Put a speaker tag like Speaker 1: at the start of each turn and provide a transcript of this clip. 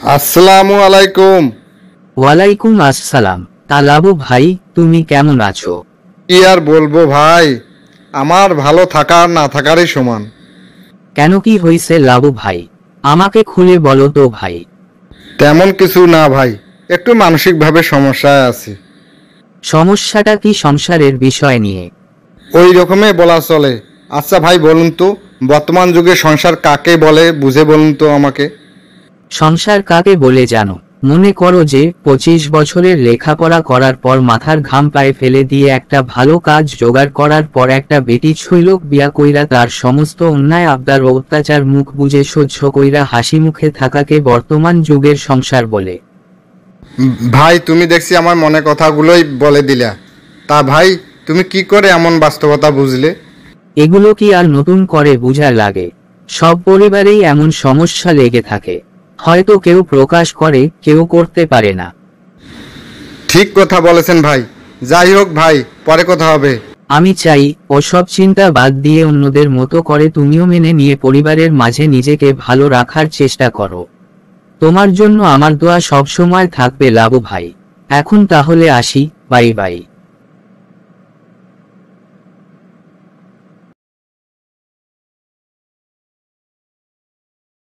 Speaker 1: আসসালামু আলাইকুম।
Speaker 2: ওয়ালাইকুম আসসালাম। তা লাবু ভাই, তুমি কেমন আছো?
Speaker 1: কি আর বলবো ভাই, আমার ভালো থাকা আর না থাকারই সমান।
Speaker 2: কেন, কি হয়েছে লাবু ভাই? আমাকে খুলে বলো তো ভাই।
Speaker 1: তেমন কিছু না ভাই, একটু মানসিকভাবে সমস্যায় আছি।
Speaker 2: সমস্যাটা কি সংসারের বিষয় নিয়ে?
Speaker 1: ওই রকমই বলা চলে। আচ্ছা ভাই বলুন তো, বর্তমান যুগে সংসার কাকে বলে বুঝে বলুন তো আমাকে।
Speaker 2: সংসার কাকে বলে জানো? মনে করো যে 25 বছরের লেখাপড়া করার পর মাথার ঘাম পায়ে ফেলে দিয়ে একটা ভালো কাজ জোগাড় করার পর একটা বেটি ছুইলোক বিয়া কইরা তার সমস্ত অন্যায় আবদার ও অত্যাচার মুখ বুজে সহ্য কইরা হাসি মুখে থাকাকে বর্তমান যুগের সংসার বলে।
Speaker 1: ভাই তুমি দেখছি আমার মনে কথাগুলোই বলে দিলা। তা ভাই, তুমি কি করে এমন বাস্তবতা বুঝলে?
Speaker 2: এগুলো কি আর নতুন করে বুঝার লাগে? সব পরিবারেই এমন সমস্যা লেগে থাকে। হয়তো কেউ প্রকাশ করে, কেউ করতে পারে না।
Speaker 1: ঠিক কথা বলেছেন ভাই। যাই হোক ভাই, পরে কথা হবে।
Speaker 2: আমি চাই ওসব চিন্তা বাদ দিয়ে অন্যদের মতো করে তুমিও মেনে নিয়ে পরিবারের মাঝে নিজেকে ভালো রাখার চেষ্টা করো। তোমার জন্য আমার দোয়া সবসময় থাকবে লাবু ভাই। এখন তাহলে আসি, বাই বাই।